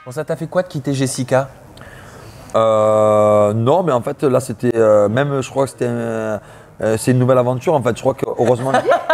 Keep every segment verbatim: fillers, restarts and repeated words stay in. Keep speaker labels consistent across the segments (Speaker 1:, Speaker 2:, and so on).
Speaker 1: Bon, ça t'a fait quoi de quitter Jessica?
Speaker 2: euh, Non, mais en fait, là, c'était euh, même, je crois que c'était euh, euh, c'est une nouvelle aventure. En fait, je crois que heureusement.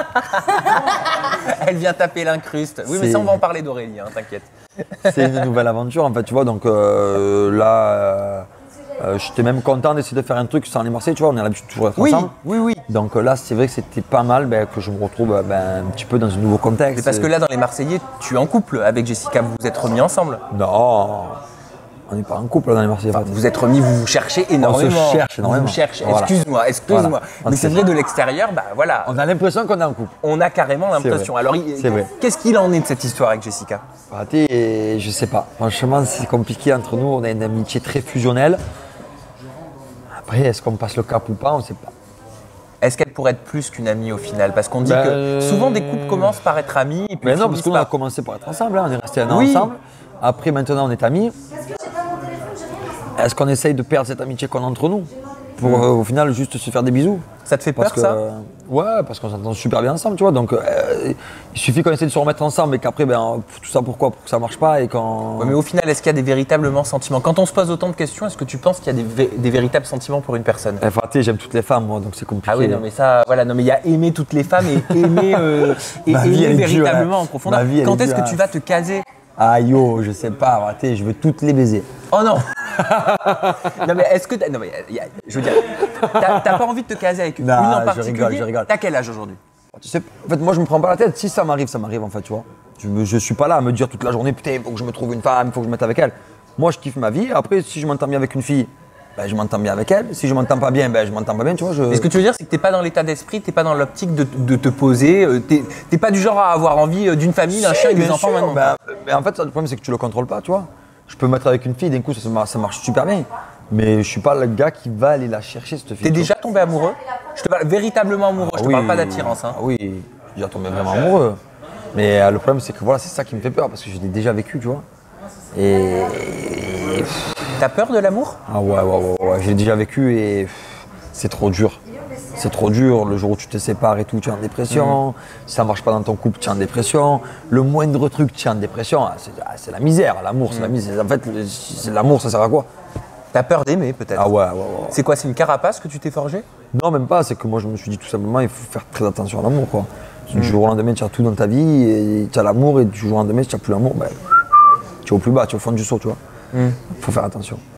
Speaker 1: Elle vient taper l'incruste. Oui, mais ça, on va en parler d'Aurélie, hein, t'inquiète.
Speaker 2: C'est une nouvelle aventure, en fait, tu vois. Donc euh, là, euh, euh, j'étais même content d'essayer de faire un truc sans les Marseillais, tu vois. On a l'habitude de toujours être
Speaker 1: Oui,
Speaker 2: ensemble.
Speaker 1: oui, oui.
Speaker 2: Donc euh, là, c'est vrai que c'était pas mal ben, que je me retrouve ben, un petit peu dans un nouveau contexte.
Speaker 1: C'est parce que là, dans les Marseillais, tu es en couple avec Jessica. Vous vous êtes remis ensemble.
Speaker 2: Non, on n'est pas en couple là, dans les Marseillais.
Speaker 1: Enfin, vous vous êtes remis, vous vous cherchez énormément.
Speaker 2: On se cherche énormément.
Speaker 1: Vous vous cherchez.
Speaker 2: Voilà.
Speaker 1: Excuse-moi, excuse-moi.
Speaker 2: Voilà.
Speaker 1: Mais c'est vrai, de l'extérieur, bah voilà.
Speaker 2: On a l'impression qu'on est en couple.
Speaker 1: On a carrément l'impression.
Speaker 2: vrai.
Speaker 1: Alors, il-
Speaker 2: C'est vrai.
Speaker 1: qu'est-ce qu'il en est de cette histoire avec Jessica?
Speaker 2: Raté, et je sais pas. Franchement, c'est compliqué entre nous. On a une amitié très fusionnelle. Après, est-ce qu'on passe le cap ou pas? On ne sait pas.
Speaker 1: Est-ce qu'elle pourrait être plus qu'une amie au final? Parce qu'on dit
Speaker 2: Ben,
Speaker 1: que souvent des couples commencent par être amis et puis
Speaker 2: Mais non, parce
Speaker 1: finissent
Speaker 2: qu'on
Speaker 1: par-
Speaker 2: a commencé par être ensemble. Hein. On est resté un an
Speaker 1: Oui.
Speaker 2: ensemble. Après, maintenant, on est amis. Est-ce qu'on essaye de perdre cette amitié qu'on a entre nous pour euh, au final juste se faire des bisous?
Speaker 1: Ça te fait peur,
Speaker 2: Parce que,
Speaker 1: ça?
Speaker 2: euh, ouais, parce qu'on s'entend super bien ensemble, tu vois. Donc, euh, il suffit qu'on essaie de se remettre ensemble et qu'après, ben, tout ça pourquoi? Pour que ça marche pas et qu'on.
Speaker 1: Ouais, mais au final, est-ce qu'il y a des véritables sentiments? Quand on se pose autant de questions, est-ce que tu penses qu'il y a des, vé- des véritables sentiments pour une personne?
Speaker 2: Enfin, tu sais, j'aime toutes les femmes, moi, donc c'est compliqué.
Speaker 1: Ah oui, non, mais ça, voilà, non, mais il y a aimer toutes les femmes et aimer, euh, et
Speaker 2: Ma vie,
Speaker 1: aimer
Speaker 2: elle est dure,
Speaker 1: véritablement
Speaker 2: hein.
Speaker 1: en profondeur.
Speaker 2: Ma vie, elle
Speaker 1: Quand
Speaker 2: est
Speaker 1: est-ce
Speaker 2: dure,
Speaker 1: que tu
Speaker 2: hein.
Speaker 1: vas te caser?
Speaker 2: Ah yo, je sais pas, arrêtez, je veux toutes les baiser.
Speaker 1: Oh non. Non, mais est-ce que t'as- non, mais y a- je veux dire, t'as t'as pas envie de te caser avec une,
Speaker 2: Non,
Speaker 1: une en
Speaker 2: je
Speaker 1: particulier?
Speaker 2: rigole, je rigole.
Speaker 1: T'as quel âge aujourd'hui?
Speaker 2: Tu sais, en fait, moi, je me prends pas la tête. Si ça m'arrive, ça m'arrive, en fait, tu vois. Je, me- je suis pas là à me dire toute la journée, putain, il faut que je me trouve une femme, il faut que je me mette avec elle. Moi, je kiffe ma vie. Après, si je m'entends bien avec une fille, ben, je m'entends bien avec elle. Si je m'entends pas bien, ben, je m'entends pas bien, tu vois. Je...
Speaker 1: Mais ce que tu veux dire, c'est que t'es pas dans l'état d'esprit, t'es pas dans l'optique de, de te poser, euh, t'es t'es pas du genre à avoir envie euh, d'une famille, d'un chien et des
Speaker 2: Bien
Speaker 1: enfants
Speaker 2: sûr,
Speaker 1: maintenant.
Speaker 2: ben, mais en fait, ça, le problème, c'est que tu le contrôles pas, tu vois. Je peux me mettre avec une fille, d'un coup, ça, se mar- ça marche super bien. Mais je suis pas le gars qui va aller la chercher, cette fille.
Speaker 1: T'es
Speaker 2: tu
Speaker 1: déjà tombé amoureux? Je te parle véritablement amoureux,
Speaker 2: vois.
Speaker 1: je te
Speaker 2: Oui,
Speaker 1: parle pas d'attirance. Hein.
Speaker 2: ah oui, je suis déjà tombé vraiment amoureux. Mais euh, le problème, c'est que voilà, c'est ça qui me fait peur, parce que je l'ai déjà vécu, tu vois. Et.
Speaker 1: T'as peur de l'amour?
Speaker 2: Ah ouais, ouais, ouais, ouais. J'ai déjà vécu et pff, c'est trop dur. C'est trop dur. Le jour où tu te sépares et tout, tu es en dépression.
Speaker 1: Mmh.
Speaker 2: Si ça marche pas dans ton couple, tu es en dépression. Le moindre truc, tu es en dépression. Ah, c'est ah, c'est la misère. L'amour, c'est la misère. En fait, le- c'est- l'amour, ça sert à quoi?
Speaker 1: T'as peur d'aimer peut-être?
Speaker 2: Ah ouais, ouais, ouais.
Speaker 1: C'est quoi, c'est une carapace que tu t'es forgée?
Speaker 2: Non, même pas. C'est que moi, je me suis dit tout simplement, il faut faire très attention à l'amour, quoi. Du jour au lendemain, tu as tout dans ta vie et tu as l'amour. Et du jour au lendemain, si tu n'as plus l'amour, ben, tu es au plus bas, tu es au fond du seau, tu vois. Il faut faire attention.